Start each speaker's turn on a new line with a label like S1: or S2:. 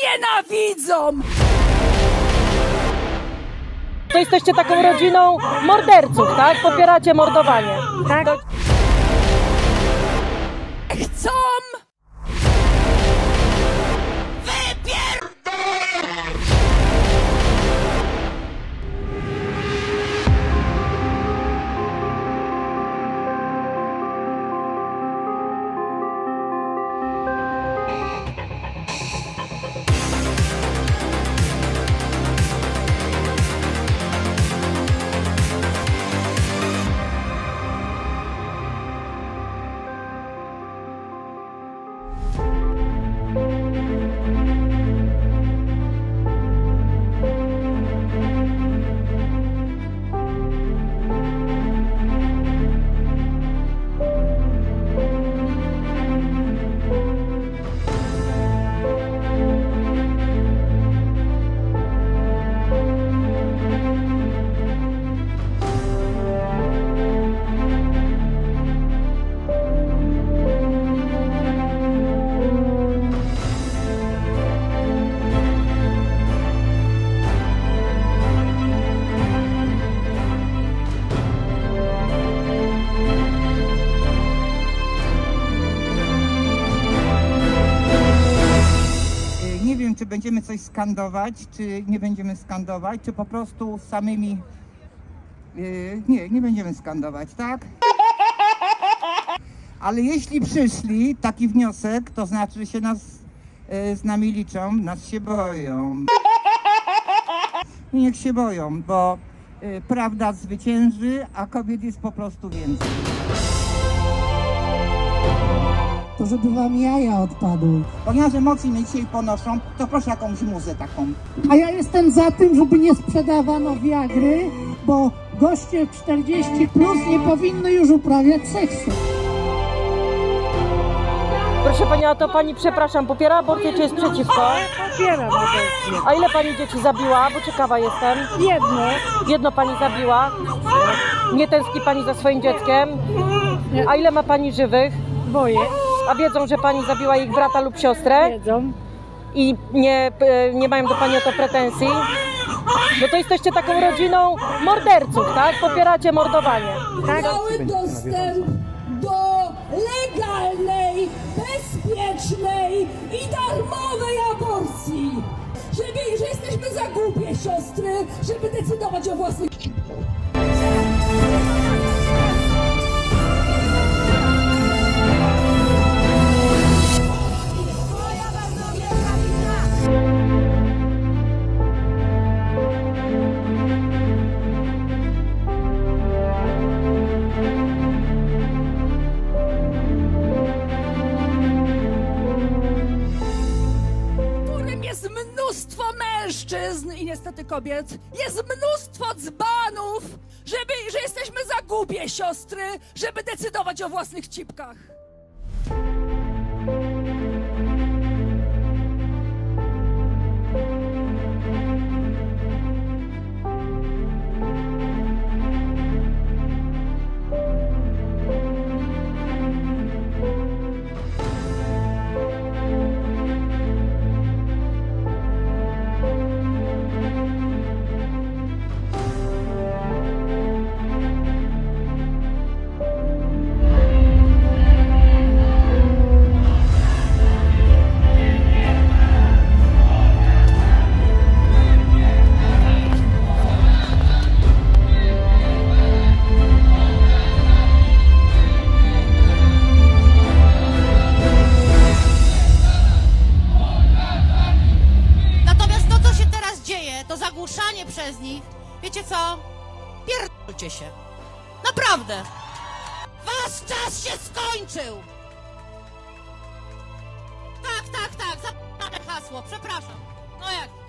S1: nienawidzą!
S2: To jesteście taką rodziną morderców, tak? Popieracie mordowanie. Tak?
S1: Chcą!
S3: Nie wiem, czy będziemy coś skandować, czy nie będziemy skandować, czy po prostu samymi... Nie będziemy skandować, tak? Ale jeśli przyszli taki wniosek, to znaczy, że się z nami liczą, nas się boją. I niech się boją, bo prawda zwycięży, a kobiet jest po prostu więcej.
S4: To żeby wam jaja odpadły.
S3: Ponieważ emocje mnie dzisiaj ponoszą, to proszę jakąś muzę taką.
S4: A ja jestem za tym, żeby nie sprzedawano Viagry, bo goście 40 plus nie powinny już uprawiać seksu.
S2: Proszę pani, a to pani, przepraszam, popiera aborcję, czy jest przeciwko?
S5: Popieram aborcję.
S2: A ile pani dzieci zabiła? Bo ciekawa jestem.
S5: Jedno.
S2: Jedno pani zabiła? Nie tęskni pani za swoim dzieckiem? A ile ma pani żywych?
S5: Boję.
S2: A wiedzą, że pani zabiła ich brata lub siostrę?
S5: Wiedzą.
S2: I nie mają do pani o to pretensji? No to jesteście taką rodziną morderców, tak? Popieracie mordowanie. Tak?
S1: Cały dostęp do legalnej, bezpiecznej i darmowej aborcji. Że jesteśmy za głupie, siostry, żeby decydować o własnych... Jest mnóstwo mężczyzn i niestety kobiet. Jest mnóstwo dzbanów, że jesteśmy za głupie, siostry, żeby decydować o własnych cipkach.
S6: To zagłuszanie przez nich, wiecie co? Pierdolcie się. Naprawdę. Wasz czas się skończył. Tak, zapomniane hasło, przepraszam. No jak?